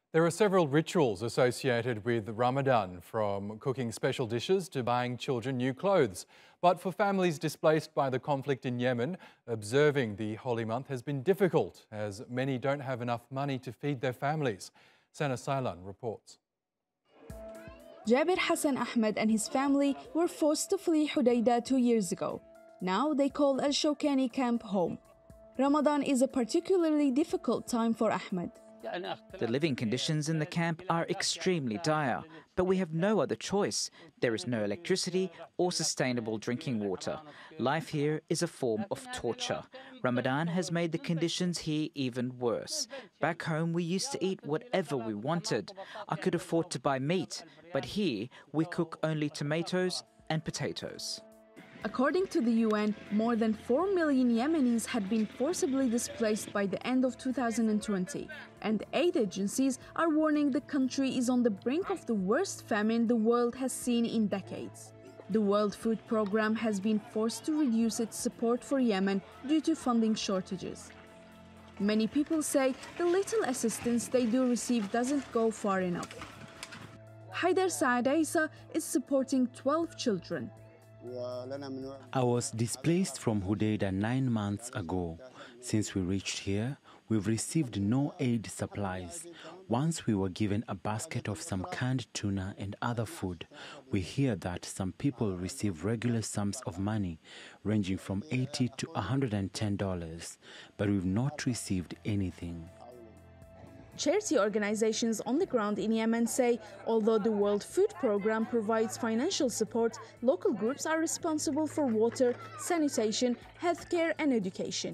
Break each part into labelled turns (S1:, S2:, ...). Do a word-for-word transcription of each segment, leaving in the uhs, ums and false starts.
S1: There are several rituals associated with Ramadan, from cooking special dishes to buying children new clothes. But for families displaced by the conflict in Yemen, observing the holy month has been difficult, as many don't have enough money to feed their families. Sana Sailan reports.
S2: Jabir Hassan Ahmed and his family were forced to flee Hodeidah two years ago. Now they call Al Shawkani camp home. Ramadan is a particularly difficult time for Ahmed.
S3: The living conditions in the camp are extremely dire, but we have no other choice. There is no electricity or sustainable drinking water. Life here is a form of torture. Ramadan has made the conditions here even worse. Back home, we used to eat whatever we wanted. I could afford to buy meat, but here we cook only tomatoes and potatoes.
S2: According to the U N, more than four million Yemenis had been forcibly displaced by the end of two thousand twenty, and aid agencies are warning the country is on the brink of the worst famine the world has seen in decades. The World Food Programme has been forced to reduce its support for Yemen due to funding shortages. Many people say the little assistance they do receive doesn't go far enough. Haider Saad Isa is supporting twelve children.
S4: I was displaced from Hodeidah nine months ago. Since we reached here, we've received no aid supplies. Once we were given a basket of some canned tuna and other food. We hear that some people receive regular sums of money, ranging from eighty to one hundred ten dollars, but we've not received anything.
S2: Charity organizations on the ground in Yemen say although the World Food Programme provides financial support, local groups are responsible for water, sanitation, healthcare and education.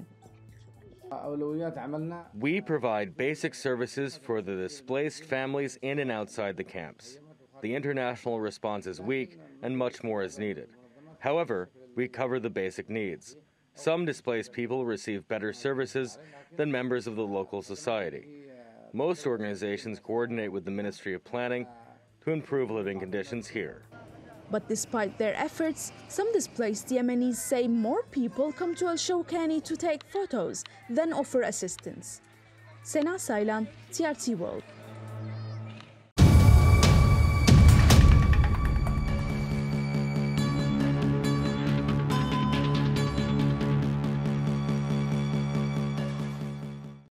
S5: We provide basic services for the displaced families in and outside the camps. The international response is weak and much more is needed. However, we cover the basic needs. Some displaced people receive better services than members of the local society. Most organizations coordinate with the Ministry of Planning to improve living conditions here.
S2: But despite their efforts, some displaced Yemenis say more people come to Al Shawkani to take photos than offer assistance. Sana Sailan, T R T World.